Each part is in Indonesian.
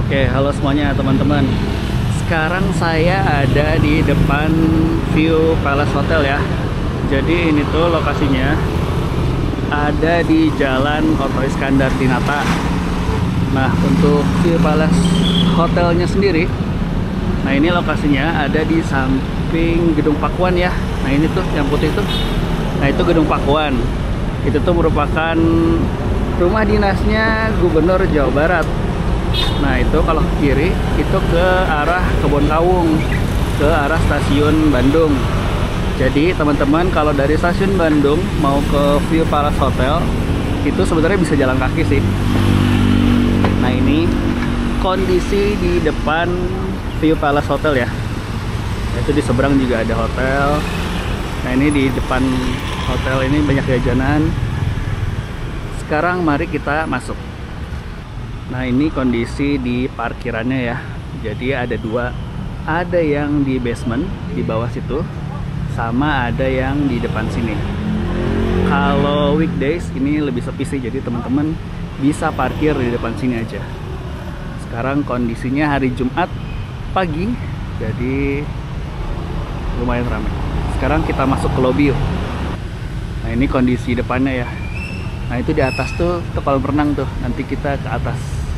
Oke, halo semuanya teman-teman. Sekarang saya ada di depan View Palace Hotel ya. Jadi ini tuh lokasinya ada di Jalan Oto Iskandar Dinata. Nah, untuk View Palace Hotelnya sendiri, nah ini lokasinya ada di samping Gedung Pakuan ya. Nah ini tuh yang putih tuh. Nah itu Gedung Pakuan. Itu tuh merupakan rumah dinasnya Gubernur Jawa Barat. Nah itu kalau ke kiri itu ke arah Kebon Kawung, ke arah stasiun Bandung. Jadi teman-teman kalau dari stasiun Bandung mau ke View Palace Hotel itu sebenarnya bisa jalan kaki sih. Nah ini kondisi di depan View Palace Hotel ya. Nah, itu di seberang juga ada hotel. Nah ini di depan hotel ini banyak jajanan. Sekarang mari kita masuk. Nah ini kondisi di parkirannya ya. Jadi ada dua, ada yang di basement di bawah situ, sama ada yang di depan sini. Kalau weekdays ini lebih sepi sih, jadi teman-teman bisa parkir di depan sini aja. Sekarang kondisinya hari Jumat pagi, jadi lumayan ramai. Sekarang kita masuk ke lobby yuk. Nah ini kondisi depannya ya. Nah itu di atas tuh kolam renang tuh, nanti kita ke atas.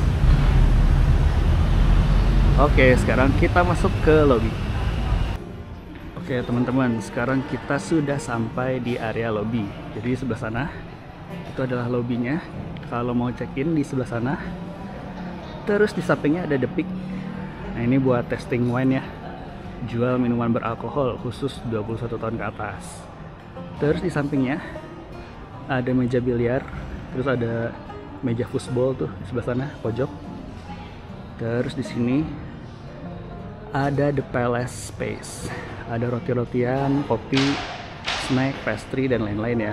Oke, sekarang kita masuk ke lobby. Oke teman-teman, sekarang kita sudah sampai di area lobby. Jadi sebelah sana itu adalah lobbynya. Kalau mau check-in di sebelah sana. Terus di sampingnya ada The Peak. Nah ini buat testing wine ya. Jual minuman beralkohol khusus 21 tahun ke atas. Terus di sampingnya ada meja biliar, terus ada meja football tuh di sebelah sana pojok. Terus di sini ada The Palace Space, ada roti-rotian, kopi, snack, pastry dan lain-lain ya.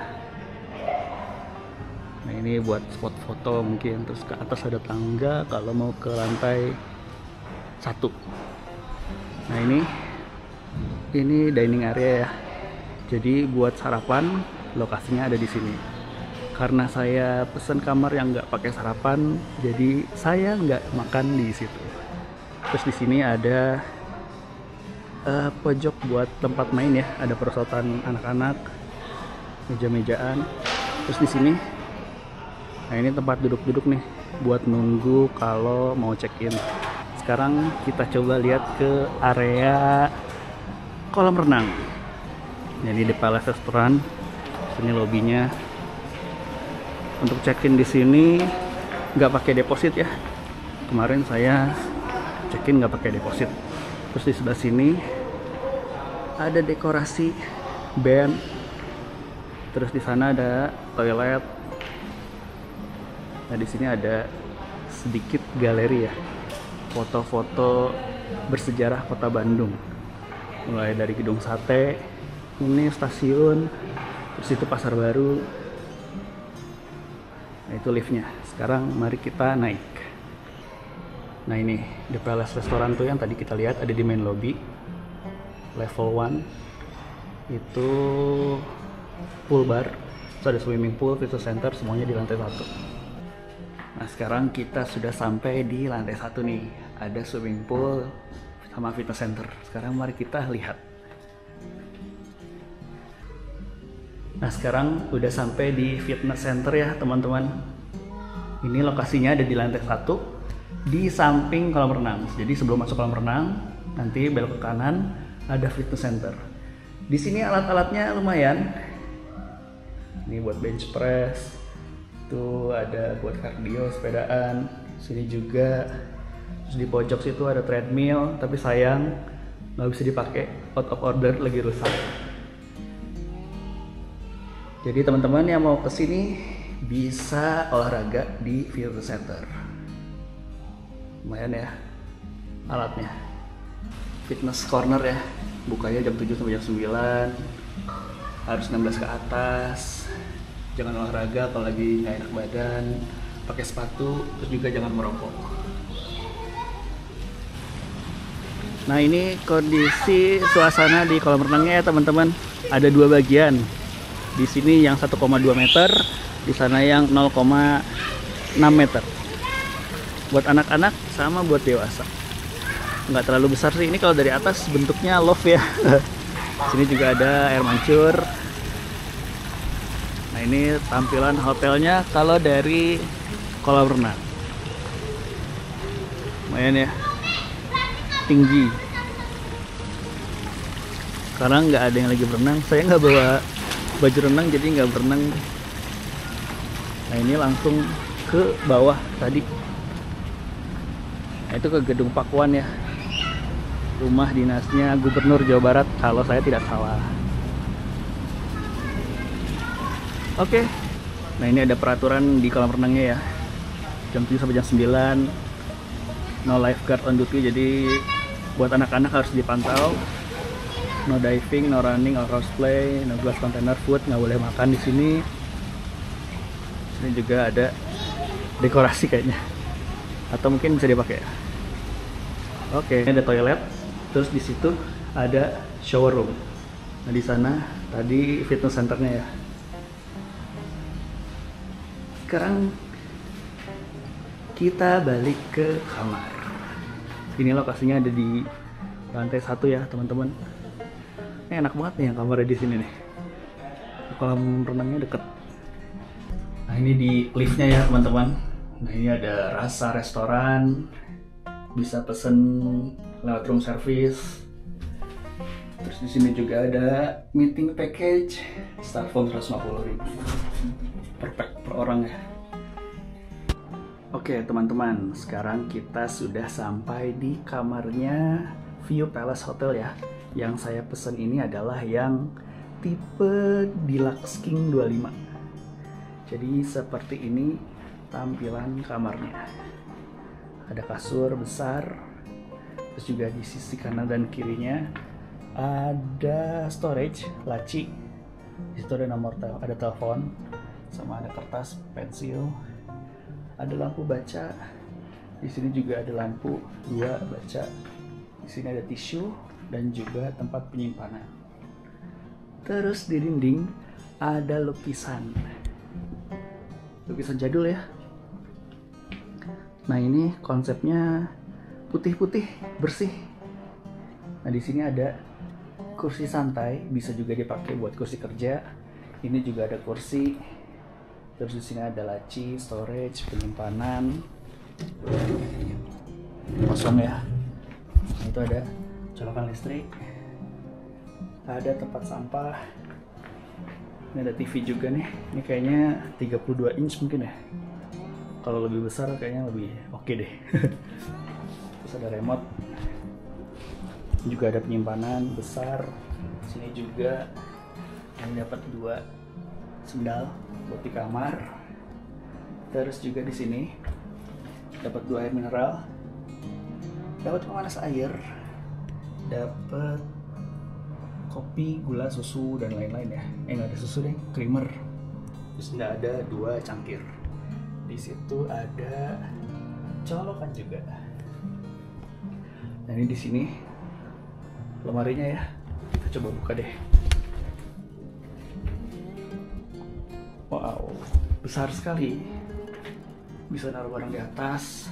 Nah ini buat spot foto mungkin. Terus ke atas ada tangga kalau mau ke lantai 1. Nah ini dining area ya. Jadi buat sarapan lokasinya ada di sini. Karena saya pesen kamar yang nggak pakai sarapan, jadi saya nggak makan di situ. Terus di sini ada pojok buat tempat main ya, ada perosotan anak-anak, meja-mejaan. Terus di sini, nah ini tempat duduk-duduk nih, buat nunggu kalau mau check-in. Sekarang kita coba lihat ke area kolam renang. Jadi di Palace Restaurant. Ini lobbynya. Untuk check-in di sini nggak pakai deposit ya. Kemarin saya check-in nggak pakai deposit. Terus di sebelah sini ada dekorasi band. Terus di sana ada toilet. Nah di sini ada sedikit galeri ya. Foto-foto bersejarah Kota Bandung. Mulai dari Gedung Sate, ini stasiun. Terus itu Pasar Baru. Nah itu liftnya. Sekarang mari kita naik. Nah ini The Palace Restaurant tuh yang tadi kita lihat ada di main lobby. Level 1 itu pool bar. Terus ada swimming pool, fitness center, semuanya di lantai 1. Nah sekarang kita sudah sampai di lantai 1 nih. Ada swimming pool sama fitness center. Sekarang mari kita lihat. Nah sekarang udah sampai di fitness center ya teman-teman. Ini lokasinya ada di lantai 1 di samping kolam renang. Jadi sebelum masuk kolam renang nanti belok ke kanan ada fitness center. Di sini alat-alatnya lumayan. Ini buat bench press. Tuh ada buat cardio sepedaan. Sini juga. Terus di pojok situ ada treadmill, tapi sayang nggak bisa dipakai, out of order, lagi rusak. Jadi teman-teman yang mau kesini bisa olahraga di fitness center. Lumayan ya alatnya. Fitness corner ya, bukanya jam 7 sampai jam 9. Harus 16 ke atas. Jangan olahraga kalau lagi nggak enak badan. Pakai sepatu, terus juga jangan merokok. Nah ini kondisi suasana di kolam renangnya ya teman-teman. Ada dua bagian. Di sini yang 1,2 meter, di sana yang 0,6 meter. buat anak-anak sama buat dewasa. Nggak terlalu besar sih. Ini kalau dari atas bentuknya love ya. Sini juga ada air mancur. Nah, ini tampilan hotelnya kalau dari kolam renang. Lumayan ya, tinggi. Sekarang nggak ada yang lagi berenang. Saya nggak bawa baju renang, jadi nggak berenang. Nah, ini langsung ke bawah tadi. Nah, itu ke Gedung Pakuan ya, rumah dinasnya Gubernur Jawa Barat kalau saya tidak salah. Oke. Nah, ini ada peraturan di kolam renangnya ya. Jam 7 sampai jam 9. No lifeguard on duty, jadi buat anak-anak harus dipantau. No diving, no running or horseplay, no glass container food, nggak boleh makan di sini. Ini juga ada dekorasi kayaknya, atau mungkin bisa dipakai ya. Oke, ini ada toilet. Terus di situ ada shower room. Nah, di sana tadi fitness centernya ya. Sekarang kita balik ke kamar. Ini lokasinya ada di lantai 1 ya, teman-teman. Ini enak banget nih yang kamarnya di sini nih. Kolam renangnya deket. Nah, ini di liftnya ya, teman-teman. Nah, ini ada rasa restoran. Bisa pesen lewat room service. Terus di sini juga ada meeting package. Styrofoam 150.000 per orang ya. Oke teman-teman, sekarang kita sudah sampai di kamarnya View Palace Hotel ya. Yang saya pesen ini adalah yang tipe Deluxe King 25. Jadi seperti ini tampilan kamarnya. Ada kasur besar, terus juga di sisi kanan dan kirinya ada storage, laci. Di situ ada nomor ada telepon, sama ada kertas, pensil. Ada lampu baca. Di sini juga ada lampu 2 baca. Di sini ada tisu dan juga tempat penyimpanan. Terus di dinding ada lukisan. Lukisan jadul ya. Nah, ini konsepnya putih-putih, bersih. Nah, di sini ada kursi santai, bisa juga dipakai buat kursi kerja. Ini juga ada kursi. Terus di sini ada laci, storage, penyimpanan. Kosong ya. Nah, itu ada colokan listrik. Ada tempat sampah. Ini ada TV juga nih. Ini kayaknya 32 inch mungkin ya. Kalau lebih besar kayaknya lebih oke deh. Terus ada remote. Juga ada penyimpanan besar. Sini juga yang dapat 2 sendal buat di kamar. Terus juga di sini dapat 2 air mineral, dapat pemanas air, dapat kopi, gula, susu dan lain-lain ya. Nggak ada susu deh, creamer. Terus ada 2 cangkir. Di situ ada colokan juga. Nah, ini di sini lemarinya ya. Kita coba buka deh. Wow, besar sekali. Bisa naruh barang di atas.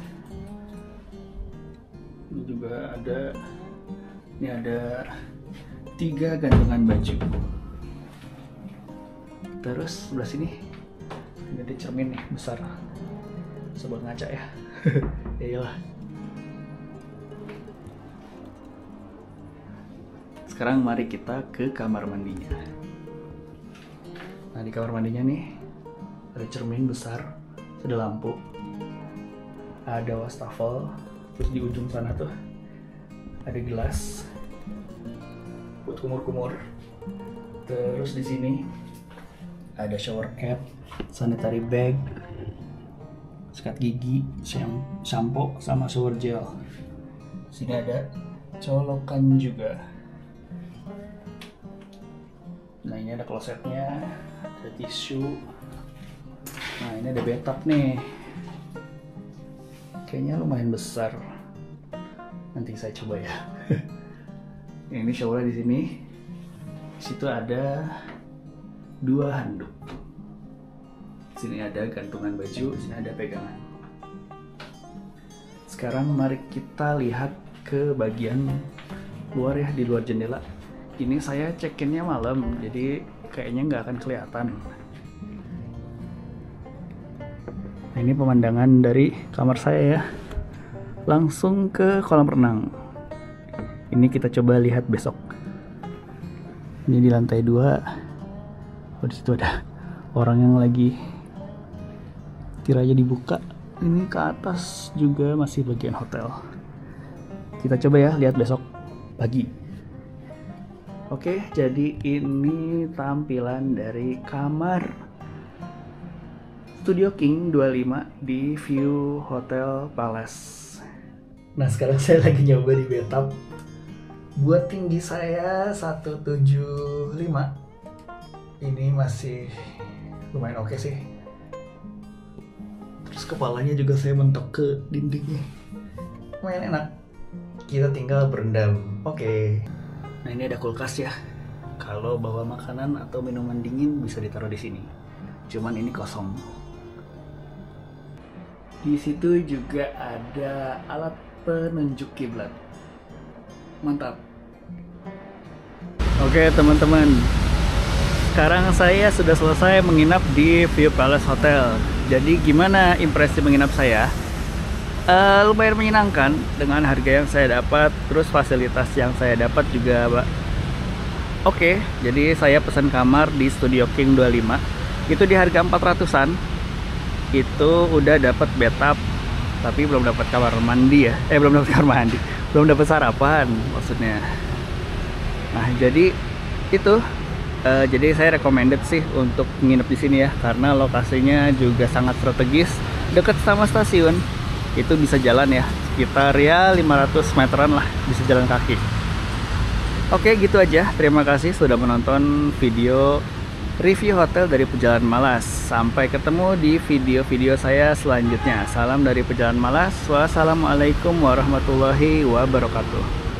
Ini juga ada. Ini ada 3 gantungan baju. Terus sebelah sini ini ada cermin nih besar. Bisa buat ngaca ya. Ya iyalah. Sekarang mari kita ke kamar mandinya. Nah, di kamar mandinya nih ada cermin besar, ada lampu, ada wastafel, terus di ujung sana tuh ada gelas buat kumur-kumur. Terus di sini ada shower cap, sanitary bag, sikat gigi, shampoo sama shower gel. Sini ada colokan juga. Nah, ini ada klosetnya, ada tisu. Nah, ini ada bathtub nih. Kayaknya lumayan besar. Nanti saya coba ya. Ini showernya di sini. Di situ ada 2 handuk. Di sini ada gantungan baju, di sini ada pegangan. sekarang mari kita lihat ke bagian luar ya, di luar jendela. Ini saya check-innya malam, jadi kayaknya nggak akan kelihatan. Nah, ini pemandangan dari kamar saya ya, langsung ke kolam renang. Ini kita coba lihat besok. Ini di lantai 2. Oh, di situ ada orang yang lagi tiranya dibuka. Ini ke atas juga masih bagian hotel. Kita coba ya lihat besok pagi. Oke, jadi ini tampilan dari kamar Studio King 25 di View Hotel Palace. Nah, sekarang saya lagi nyoba di bathtub. Buat tinggi saya 175. Ini masih lumayan oke sih. Terus kepalanya juga saya mentok ke dindingnya. Lumayan enak. Kita tinggal berendam. Oke. Nah, ini ada kulkas ya. Kalau bawa makanan atau minuman dingin bisa ditaruh di sini. Cuman ini kosong. Di situ juga ada alat penunjuk kiblat. Mantap. Oke teman-teman, sekarang saya sudah selesai menginap di View Palace Hotel. Jadi gimana impresi menginap saya? Lumayan menyenangkan dengan harga yang saya dapat, terus fasilitas yang saya dapat juga oke. Jadi saya pesan kamar di Studio King 25 itu di harga 400-an. Itu udah dapat bathtub, tapi belum dapat kamar mandi ya. Belum dapat kamar mandi, belum dapat sarapan maksudnya. Nah, jadi itu jadi saya recommended sih untuk nginep di sini ya, karena lokasinya juga sangat strategis, dekat sama stasiun. Itu bisa jalan ya, sekitar ya 500 meteran lah, bisa jalan kaki. Oke, gitu aja. Terima kasih sudah menonton video review hotel dari Perjalanan Malas. Sampai ketemu di video-video saya selanjutnya. Salam dari Perjalanan Malas. Wassalamualaikum warahmatullahi wabarakatuh.